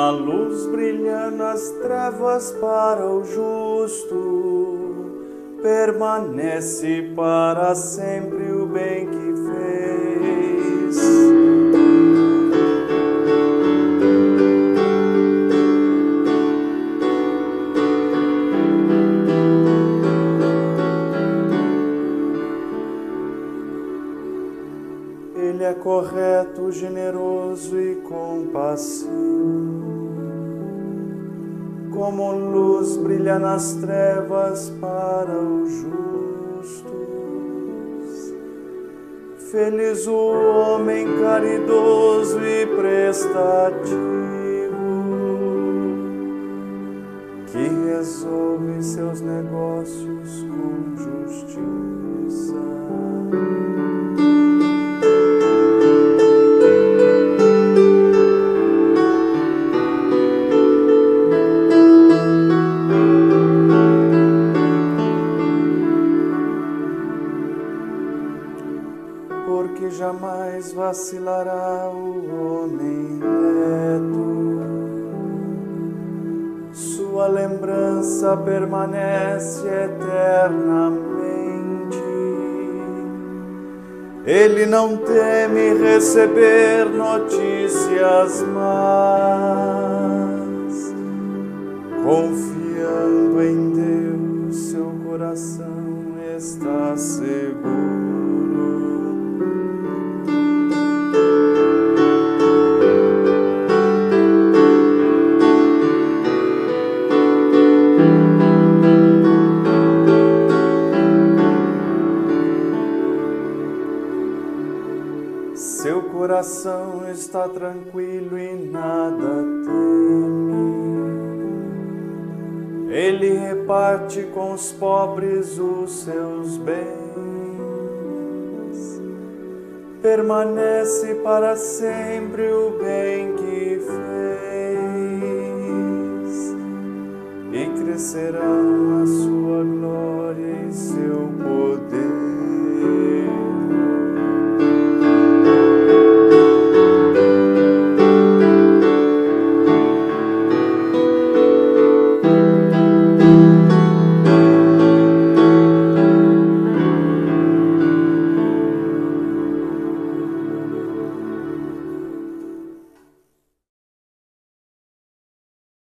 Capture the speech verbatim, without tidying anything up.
A luz brilha nas trevas para o justo, permanece para sempre o bem que fez. Ele é correto, generoso e compassivo. Como luz brilha nas trevas para os justos. Feliz o homem caridoso e prestativo, que resolve seus negócios com justiça. Porque jamais vacilará o homem reto, sua lembrança permanece eternamente. Ele não teme receber notícias más, confiando em Deus, seu coração está seguro. Seu coração está tranquilo e nada teme. Ele reparte com os pobres os seus bens. Permanece para sempre o bem que fez, e crescerão a sua glória e seu